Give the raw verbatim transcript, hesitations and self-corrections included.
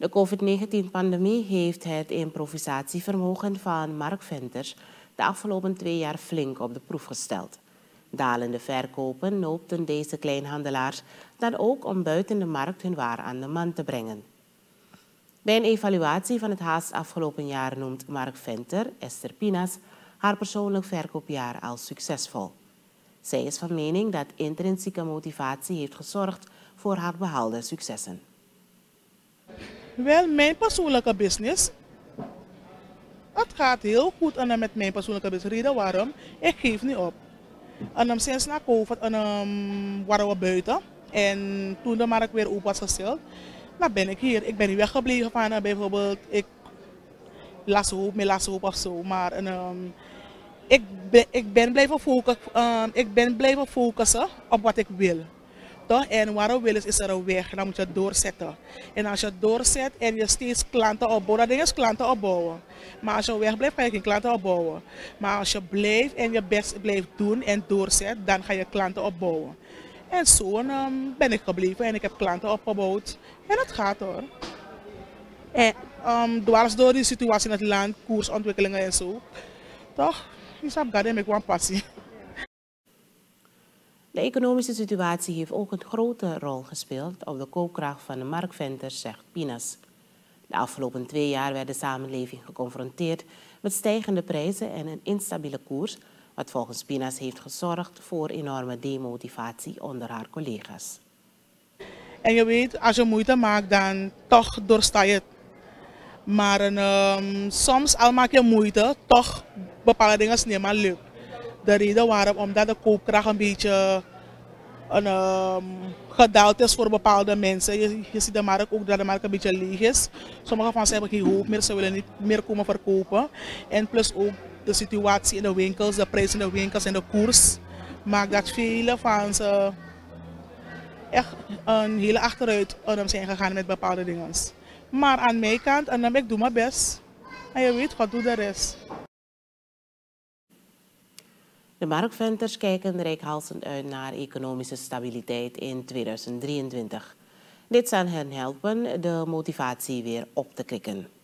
De COVID negentien-pandemie heeft het improvisatievermogen van marktventers de afgelopen twee jaar flink op de proef gesteld. Dalende verkopen noopten deze kleinhandelaars dan ook om buiten de markt hun waar aan de man te brengen. Bij een evaluatie van het haast afgelopen jaar noemt marktventer Esther Pinas haar persoonlijk verkoopjaar als succesvol. Zij is van mening dat intrinsieke motivatie heeft gezorgd voor haar behaalde successen. Wel, mijn persoonlijke business. Het gaat heel goed en met mijn persoonlijke business. Reden waarom? Ik geef niet op. En um, sinds na COVID en, um, waren we buiten. En toen de markt weer open was gesteld, dan ben ik hier. Ik ben niet weggebleven van uh, bijvoorbeeld, ik las hoop, mijn las hoop of zo. Maar en, um, ik, ben, ik, ben blijven focus, um, ik ben blijven focussen op wat ik wil. Toch? En waar we willen is er een weg, dan moet je het doorzetten. En als je het doorzet en je steeds klanten opbouwt, dan is klanten opbouwen. Maar als je wegblijft, ga je geen klanten opbouwen. Maar als je blijft en je best blijft doen en doorzet, dan ga je klanten opbouwen. En zo um, ben ik gebleven en ik heb klanten opgebouwd. En het gaat hoor. En um, dwars door die situatie in het land, koersontwikkelingen en zo. Toch? Je snapt dat, heb ik wel een passie. De economische situatie heeft ook een grote rol gespeeld op de koopkracht van de marktventers, zegt Pinas. De afgelopen twee jaar werd de samenleving geconfronteerd met stijgende prijzen en een instabiele koers, wat volgens Pinas heeft gezorgd voor enorme demotivatie onder haar collega's. En je weet, als je moeite maakt, dan toch doorsta je het. Maar um, soms, al maak je moeite, toch bepaalde dingen niet helemaal lukt. De reden waarom, omdat de koopkracht een beetje een, um, gedaald is voor bepaalde mensen. Je, je ziet de markt ook dat de markt een beetje leeg is. Sommige van ze hebben geen hoop meer, ze willen niet meer komen verkopen. En plus ook de situatie in de winkels, de prijs in de winkels en de koers maakt dat vele van ze echt een hele achteruit zijn gegaan met bepaalde dingen. Maar aan mijn kant, en dan ik doe mijn best. En je weet, God doet de rest. De marktventers kijken reikhalzend uit naar economische stabiliteit in tweeduizend drieëntwintig. Dit zal hen helpen de motivatie weer op te krikken.